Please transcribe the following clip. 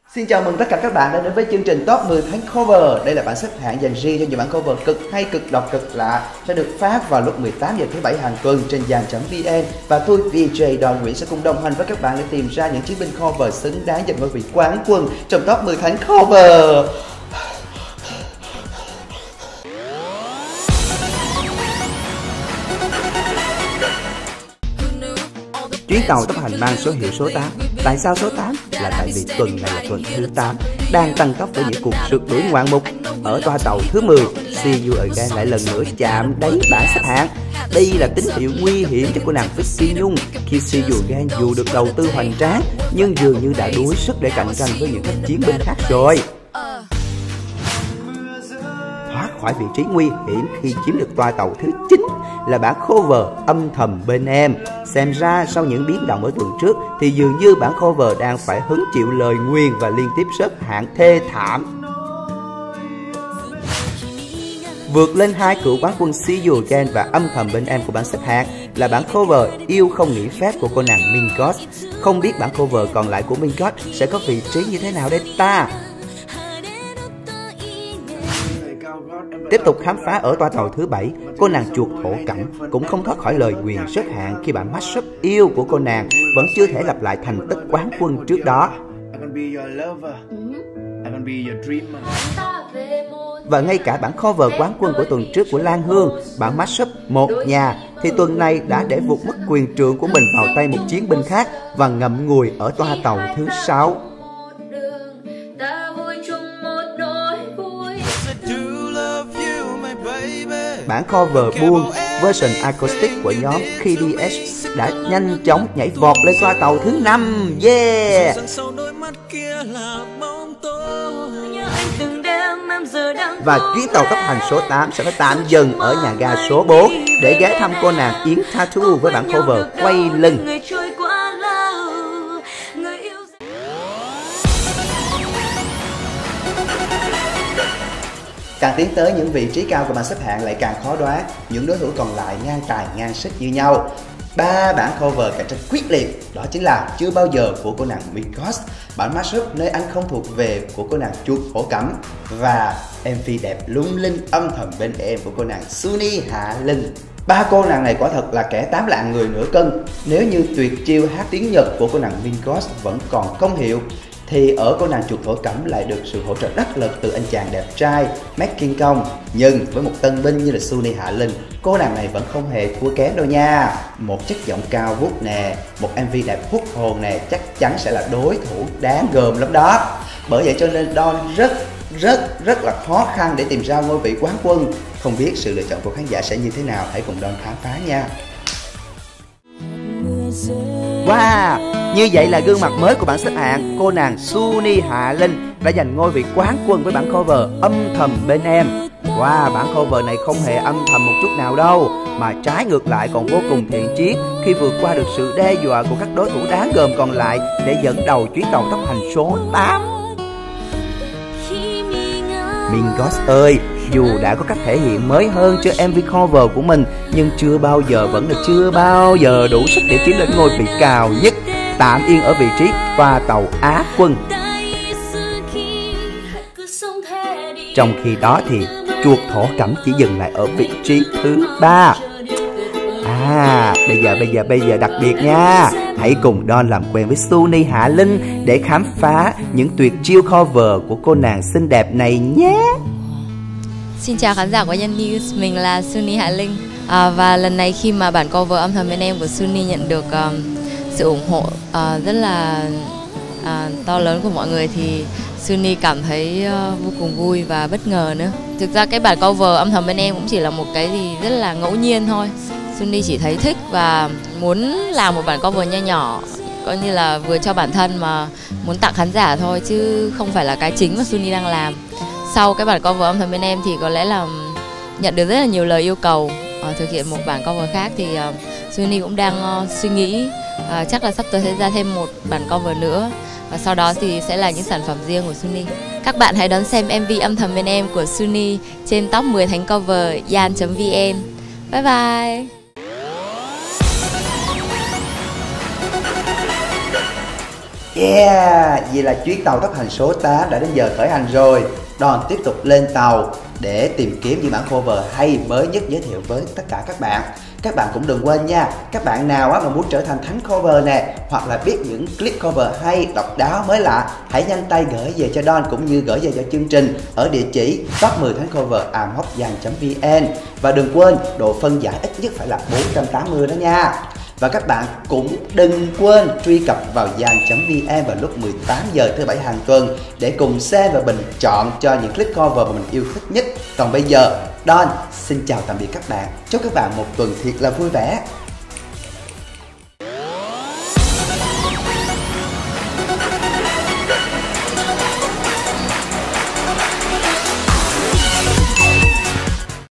Xin chào mừng tất cả các bạn đã đến với chương trình Top 10 tháng cover. Đây là bảng xếp hạng dành riêng cho những bản cover cực hay, cực độc, cực lạ, sẽ được phát vào lúc 18 giờ thứ Bảy hàng tuần trên dàn.vn. Và tôi VJ Don Nguyễn sẽ cùng đồng hành với các bạn để tìm ra những chiến binh cover xứng đáng giành ngôi vị quán quân trong Top 10 tháng cover. Chuyến tàu tốc hành mang số hiệu số 8. Tại sao số 8? Là tại vì tuần này là tuần thứ 8, đang tăng tốc với những cuộc rượt đuổi ngoạn mục. Ở toa tàu thứ 10, See You Again lại lần nữa chạm đáy bảng xếp hạng. Đây là tín hiệu nguy hiểm cho cô nàng Vicky Nhung khi See You Again dù được đầu tư hoành tráng nhưng dường như đã đuối sức để cạnh tranh với những các chiến binh khác rồi. Thoát khỏi vị trí nguy hiểm khi chiếm được toa tàu thứ 9 là bản cover Âm Thầm Bên Em. Xem ra sau những biến động ở tuần trước thì dường như bản cover đang phải hứng chịu lời nguyền và liên tiếp rớt hạng thê thảm. Vượt lên hai cựu quán quân See You Again và Âm Thầm Bên Em của bảng xếp hạng là bản cover Yêu Không Nghỉ Phép của cô nàng Mingos. Không biết bản cover còn lại của Mingos sẽ có vị trí như thế nào đây ta? Tiếp tục khám phá ở toa tàu thứ 7, cô nàng chuột thổ cẩm cũng không thoát khỏi lời nguyền rớt hạng khi bản mashup Yêu của cô nàng vẫn chưa thể lặp lại thành tích quán quân trước đó. Và ngay cả bản cover quán quân của tuần trước của Lan Hương, bản mashup Một Nhà, thì tuần này đã để vụt mất quyền trượng của mình vào tay một chiến binh khác và ngậm ngùi ở toa tàu thứ 6. Bản cover Buông version acoustic của nhóm KDS đã nhanh chóng nhảy vọt lên toa tàu thứ 5. Yeah! Và chuyến tàu tốc hành số 8 sẽ phải tạm dừng ở nhà ga số 4 để ghé thăm cô nàng Yến Tattoo với bản cover Quay Lưng. Càng tiến tới những vị trí cao của bảng xếp hạng lại càng khó đoán, những đối thủ còn lại ngang tài ngang sức như nhau. 3 bản cover cạnh tranh quyết liệt, đó chính là Chưa Bao Giờ của cô nàng Mingos, bản mashup Nơi Anh Không Thuộc Về của cô nàng Chuột Thổ Cẩm và MV đẹp lung linh Âm Thầm Bên Em của cô nàng Sunny Hạ Linh. Ba cô nàng này quả thật là kẻ 8 lạng người nửa cân. Nếu như tuyệt chiêu hát tiếng Nhật của cô nàng Mingos vẫn còn công hiệu, thì ở cô nàng Chuột Thổ Cẩm lại được sự hỗ trợ đắc lực từ anh chàng đẹp trai Mac King Kong. Nhưng với một tân binh như là Sunny Hạ Linh, cô nàng này vẫn không hề thua kém đâu nha. Một chất giọng cao vút nè, một MV đẹp hút hồn nè, chắc chắn sẽ là đối thủ đáng gờm lắm đó. Bởi vậy cho nên Don rất là khó khăn để tìm ra ngôi vị quán quân. Không biết sự lựa chọn của khán giả sẽ như thế nào, hãy cùng Don khám phá nha. Wow! Như vậy là gương mặt mới của bảng xếp hạng, cô nàng Sunny Hạ Linh đã giành ngôi vị quán quân với bản cover Âm Thầm Bên Em. Wow, bản cover này không hề âm thầm một chút nào đâu, mà trái ngược lại còn vô cùng thiện chí khi vượt qua được sự đe dọa của các đối thủ đáng gờm còn lại để dẫn đầu chuyến tàu tốc hành số 8. Mingos ơi, dù đã có cách thể hiện mới hơn cho MV cover của mình, nhưng chưa bao giờ đủ sức để chiếm đến ngôi vị cao nhất, tạm yên ở vị trí toa tàu Á quân. Trong khi đó thì Chuột Thổ Cẩm chỉ dừng lại ở vị trí thứ 3. Bây giờ đặc biệt nha, hãy cùng Don làm quen với Sunny Hạ Linh để khám phá những tuyệt chiêu cover của cô nàng xinh đẹp này nhé. Xin chào khán giả của Nhân News, mình là Sunny Hạ Linh. Và lần này khi mà bản cover Âm Thầm Bên Em của Sunny nhận được sự ủng hộ rất là to lớn của mọi người thì Sunny cảm thấy vô cùng vui và bất ngờ nữa. Thực ra cái bản cover Âm Thầm Bên Em cũng chỉ là một cái gì rất là ngẫu nhiên thôi. Sunny chỉ thấy thích và muốn làm một bản cover nho nhỏ, coi như là vừa cho bản thân mà muốn tặng khán giả thôi, chứ không phải là cái chính mà Sunny đang làm. Sau cái bản cover Âm Thầm Bên Em thì có lẽ là nhận được rất là nhiều lời yêu cầu thực hiện một bản cover khác, thì Sunny cũng đang suy nghĩ chắc là sắp tới sẽ ra thêm một bản cover nữa, và sau đó thì sẽ là những sản phẩm riêng của Sunny. Các bạn hãy đón xem MV Âm Thầm Bên Em của Sunny trên top 10 tháng cover yan.vn. Bye bye. Yeah, vậy là chuyến tàu tốc hành số 8 đã đến giờ khởi hành rồi. Don tiếp tục lên tàu để tìm kiếm những bản cover hay mới nhất giới thiệu với tất cả các bạn. Các bạn cũng đừng quên nha, các bạn nào mà muốn trở thành thánh cover nè, hoặc là biết những clip cover hay, độc đáo, mới lạ, hãy nhanh tay gửi về cho Don cũng như gửi về cho chương trình ở địa chỉ top 10 thánh cover @hotgiang.vn. Và đừng quên độ phân giải ít nhất phải là 480 đó nha. Và các bạn cũng đừng quên truy cập vào giang.vn vào lúc 18 giờ thứ 7 hàng tuần để cùng xem và bình chọn cho những clip cover mà mình yêu thích nhất. Còn bây giờ, Don xin chào tạm biệt các bạn. Chúc các bạn một tuần thiệt là vui vẻ.